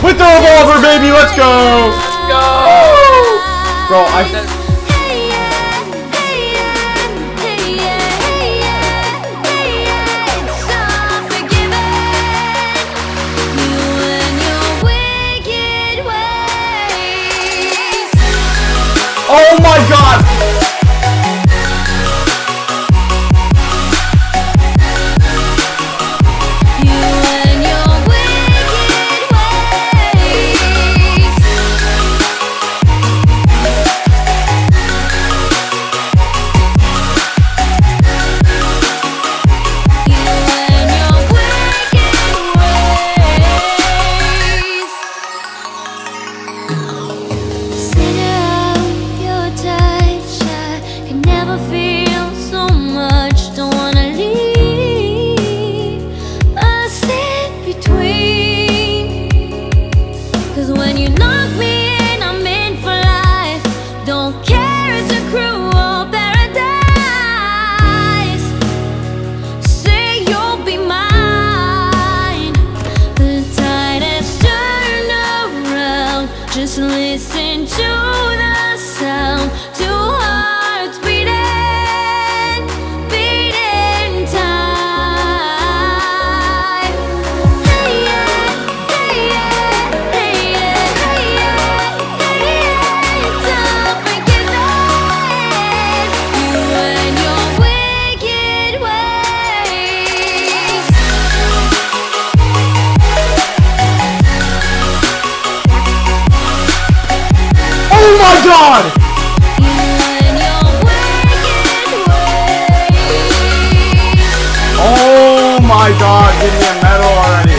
With the revolver, baby, let's go! Go! Bro, I said... Oh my god! Just listen to the sound, two hearts beating, beating time. Hey yeah, hey yeah, hey yeah, hey yeah, hey yeah. Don't forget that you and your wicked ways. Oh my god! Oh my god, give me a medal already.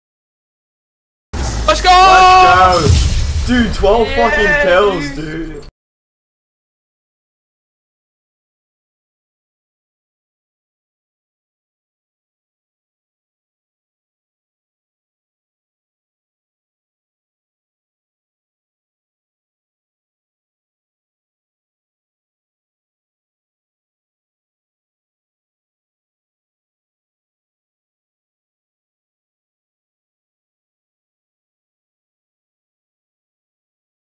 Let's go! Let's go! Dude, 12 fucking kills, dude.